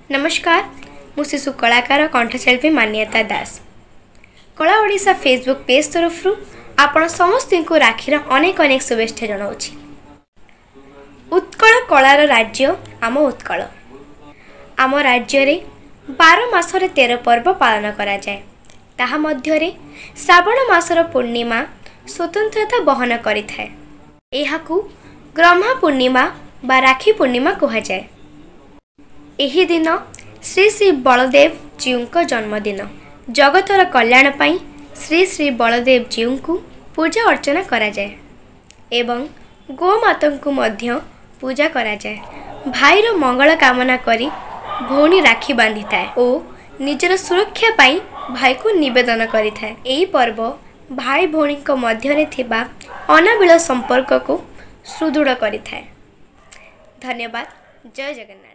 नमस्कार, मु शिशु कलाकार कंठशिल्पी मान्यता दास। कला ओडिशा फेसबुक पेज तरफ आपण समस्त को राखीर अनेक अनेक शुभेच्छा जनाऊँगी। उत्कल कलार राज्य आम उत्कल। आम राज्य रे 12 मासरे 13 पर्व पालन करा जाए। ताहा मध्यरे श्रावण मासर पूर्णिमा स्वतंत्रता बहन करिथाए। एहाकू ग्रह्मा पूर्णिमा बा राखी पूर्णिमा कहा जाए। एही दिन श्री श्री बलदेव जीव को जन्मदिन। जगतर कल्याण पाई श्री श्री बलदेव जीव को पूजा अर्चना करा जाए एवं गोमाता को मध्य पूजा करा जाए। भाईर मंगल कामना करी भौणी राखी बांधि थाए और निजर सुरक्षा पाई भाई को निवेदन करि थाए। एही पर्व भाई भौणी को मध्यरे थिबा अनाबिल संपर्क को सुदृढ़ करि थाए। धन्यवाद। जय जगन्नाथ।